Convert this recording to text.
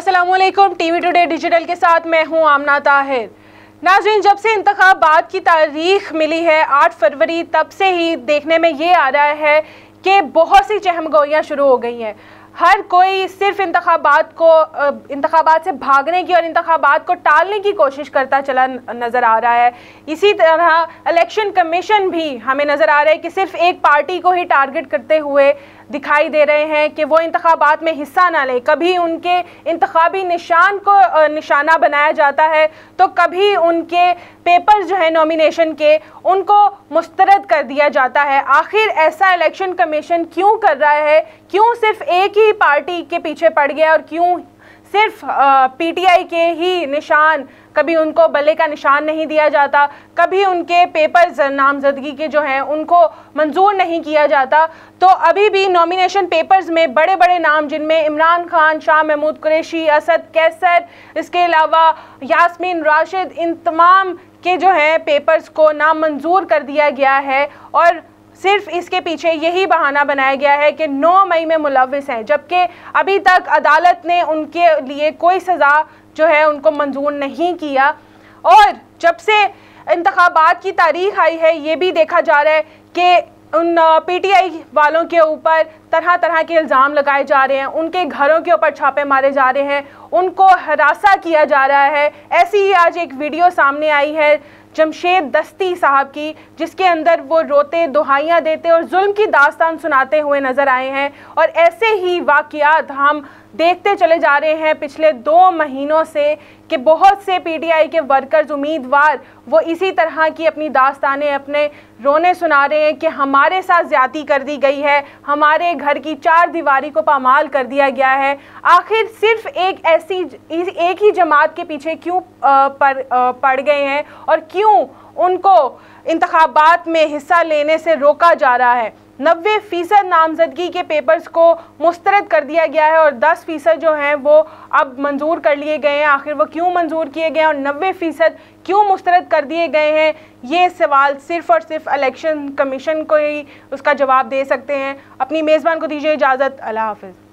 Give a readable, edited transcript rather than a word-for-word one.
अस्सलाम वालेकुम। TV today digital के साथ मैं हूं आमना ताहिर। नाज़रीन, जब से इंतखाबात की तारीख मिली है 8 फरवरी, तब से ही देखने में ये आ रहा है कि बहुत सी चहमगोइयाँ शुरू हो गई हैं। हर कोई सिर्फ इंतखाबात से भागने की और इंतखाबात को टालने की कोशिश करता चला नज़र आ रहा है। इसी तरह इलेक्शन कमीशन भी हमें नज़र आ रहा है कि सिर्फ एक पार्टी को ही टारगेट करते हुए दिखाई दे रहे हैं कि वो इंतखाबात में हिस्सा ना लें। कभी उनके इंतखाबी निशान को निशाना बनाया जाता है तो कभी उनके पेपर्स जो है नॉमिनेशन के, उनको मुस्तरद कर दिया जाता है। आखिर ऐसा इलेक्शन कमीशन क्यों कर रहा है? क्यों सिर्फ एक ही पार्टी के पीछे पड़ गया और क्यों सिर्फ पीटीआई के ही निशान, कभी उनको बल्ले का निशान नहीं दिया जाता, कभी उनके पेपर्स नामजदगी के जो हैं उनको मंजूर नहीं किया जाता। तो अभी भी नॉमिनेशन पेपर्स में बड़े बड़े नाम, जिनमें इमरान खान, शाह महमूद कुरैशी, असद कैसर, इसके अलावा यास्मीन राशिद, इन तमाम के जो हैं पेपर्स को नामंजूर कर दिया गया है और सिर्फ इसके पीछे यही बहाना बनाया गया है कि 9 मई में मुलव्विस हैं, जबकि अभी तक अदालत ने उनके लिए कोई सज़ा जो है उनको मंजूर नहीं किया। और जब से इंतखाबात की तारीख आई है, ये भी देखा जा रहा है कि उन पीटीआई वालों के ऊपर तरह तरह के इल्ज़ाम लगाए जा रहे हैं, उनके घरों के ऊपर छापे मारे जा रहे हैं, उनको हरासा किया जा रहा है। ऐसी ही आज एक वीडियो सामने आई है जमशेद दस्ती साहब की, जिसके अंदर वो रोते, दुहाइयाँ देते और जुल्म की दास्तान सुनाते हुए नज़र आए हैं। और ऐसे ही वाक़यात हम देखते चले जा रहे हैं पिछले 2 महीनों से कि बहुत से पीटीआई के वर्कर्स, उम्मीदवार, वो इसी तरह की अपनी दास्तानें, अपने रोने सुना रहे हैं कि हमारे साथ ज़्यादती कर दी गई है, हमारे घर की 4 दीवारी को पामाल कर दिया गया है। आखिर सिर्फ एक ही जमात के पीछे क्यों पड़ गए हैं और क्यों उनको इंतखाबात में हिस्सा लेने से रोका जा रहा है? 90% नामजदगी के पेपर्स को मुस्तरद कर दिया गया है और 10% जो हैं वो अब मंजूर कर लिए गए हैं। आखिर वो क्यों मंजूर किए गए हैं और 90% क्यों मुस्तरद कर दिए गए हैं? ये सवाल सिर्फ़ और सिर्फ इलेक्शन कमीशन को ही उसका जवाब दे सकते हैं। अपनी मेज़बान को दीजिए इजाज़त। अल्लाह हाफ़िज़।